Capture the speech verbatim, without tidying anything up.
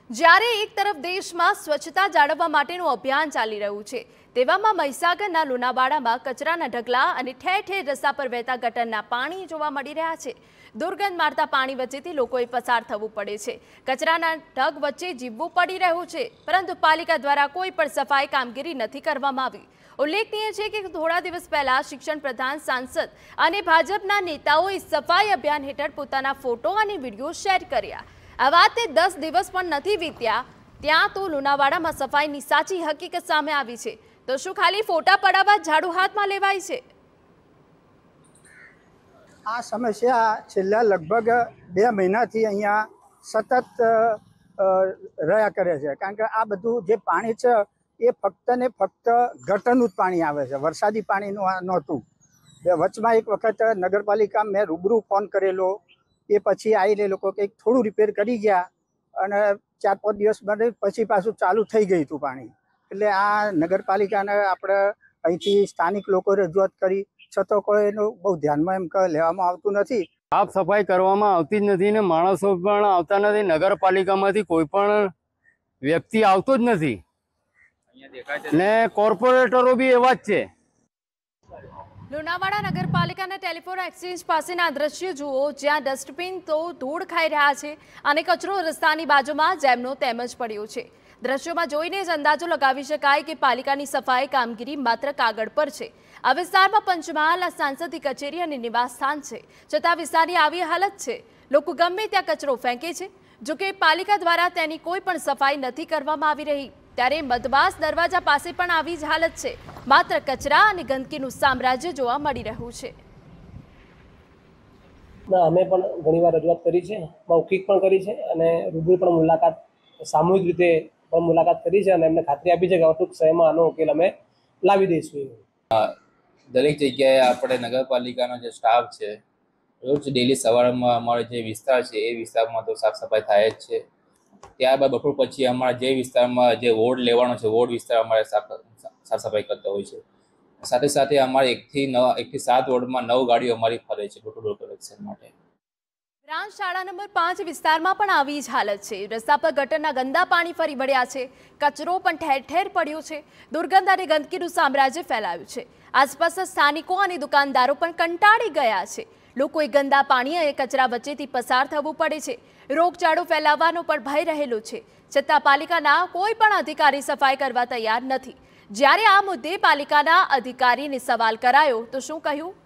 જ્યારે એક તરફ દેશમાં સ્વચ્છતા જાળવવા માટેનું અભિયાન ચાલી રહ્યું છે, તેવામાં મહીસાગરના લુણાવાડામાં કચરાના ઢગલા અને ઠેર ઠેર રસ્તા પર વહેતા ગટરના પાણી જોવા મળી રહ્યા છે। દુર્ગંધ મારતા પાણી વચ્ચેથી લોકોએ પસાર થવું પડે છે। કચરાના ઢગ વચ્ચે જીવવું પડી રહ્યું છે, પરંતુ પાલિકા દ્વારા કોઈ પણ સફાઈ કામગીરી નથી કરવામાં આવી। ઉલ્લેખનીય છે કે થોડા દિવસ પહેલા શિક્ષણ પ્રધાન, સાંસદ અને ભાજપના નેતાઓએ સફાઈ અભિયાન હેઠળ પોતાના ફોટો અને વિડીયો શેર કર્યા। આ વાતે દસ દિવસ પણ નથી વીત્યા ત્યાં તો લુણાવાડામાં સફાઈની સાચી હકીકત સામે આવી છે। તો શું ખાલી ફોટા પડાવવા ઝાડુ હાથમાં લેવાય છે? આ સમસ્યા છેલ્લા લગભગ બે મહિનાથી અહીંયા સતત રહ્યા કરે છે, કારણ કે આ બધું જે પાણી છે એ ફક્ત ને ફક્ત ગટરનું જ પાણી આવે છે, વરસાદી પાણીનું નહોતું। વચમાં એક વખત નગરપાલિકા મેં રૂબરૂ ફોન કરેલો, એ પછી આવીને લોકો કંઈક થોડું રિપેર કરી ગયા અને ચાર પાંચ દિવસ બાદ પછી પાછું ચાલુ થઈ ગયું હતું પાણી। એટલે આ નગરપાલિકાને આપણે અહીંથી સ્થાનિક લોકો રજૂઆત કરી છતાં કોઈ એનું બહુ ધ્યાનમાં એમ કે લેવામાં આવતું નથી। સાફ સફાઈ કરવામાં આવતી જ નથી ને માણસો પણ આવતા નથી। નગરપાલિકામાંથી કોઈ પણ વ્યક્તિ આવતો જ નથી ને કોર્પોરેટરો બી એવા જ છે। લુણાવાડા નગરપાલિકાના ટેલિફોન એક્સચેન્જ પાસેના દ્રશ્ય જુઓ, જ્યાં ડસ્ટબિન તો ધૂળ ખાઈ રહ્યા છે અને કચરો રસ્તાની બાજુમાં જેમનો તેમ જ પડ્યો છે। દ્રશ્યોમાં જોઈને જ અંદાજો લગાવી શકાય કે પાલિકાની સફાઈ કામગીરી માત્ર કાગળ પર છે। આ વિસ્તારમાં પંચમહાલ સાંસદની કચેરી અને નિવાસ સ્થાન છે, છતાં વિસ્તારની આવી હાલત છે। લોકો ગમે ત્યાં કચરો ફેંકે છે, જોકે પાલિકા દ્વારા તેની કોઈ પણ સફાઈ નથી કરવામાં આવી રહી। ત્યારે મધવાસ દરવાજા પાસે પણ આવી જ હાલત છે, માત્ર કચરા અને ગંદકીનું સામ્રાજ્ય જોવા મળી રહ્યું છે। અમે પણ ઘણીવાર રજૂઆત કરી છે, મૌખિક પણ કરી છે અને રૂબરૂ પણ મુલાકાત, સામૂહિક રીતે પણ મુલાકાત કરી છે અને એમને ખાતરી આપી છે કે ટૂંક સમયમાં આનો ઉકેલ અમે લાવી દઈશું। દરેક જગ્યાએ આપણે નગરપાલિકાનો જે સ્ટાફ છે રોજ ડેલી સવારમાં અમારો જે વિસ્તાર છે એ વિસ્તારમાં તો સાફ સફાઈ થાય જ છે। ત્યારબાદ બપોર પછી અમારા જે વિસ્તારમાં જે વોર્ડ લેવાનો છે વોર્ડ વિસ્તાર અમારે સાફ સાફ સફાઈ કરતા હોય છે। સાથે સાથે અમારે એકથી નવ એકથી સાત વોર્ડમાં નવ ગાડીઓ અમારી ફરે છે ડોર ટુ ડોર કલેક્શન માટે। બ્રાન્ચ શાળા નંબર પાંચ વિસ્તારમાં પણ આવી જ હાલત છે। રસ્તા પર ગટરના ગંદા પાણી ફરી વળ્યા છે, કચરો પણ ઠેર ઠેર પડ્યો છે, દુર્ગંધ અને ગંદકીનું સામ્રાજ્ય ફેલાયું છે। આસપાસના સ્થાનિકો અને દુકાનદારો પણ કંટાળી ગયા છે। લોકોએ ગંદા પાણી અને કચરા વચ્ચેથી પસાર થવું પડે છે। રોગચાળો ફેલાવાનો પણ ભય રહેલો છે, છતાં પાલિકાના કોઈ પણ અધિકારી સફાઈ કરવા તૈયાર નથી। જ્યારે આ મુદ્દે પાલિકાના અધિકારીને સવાલ કરાયો તો શું કહ્યું?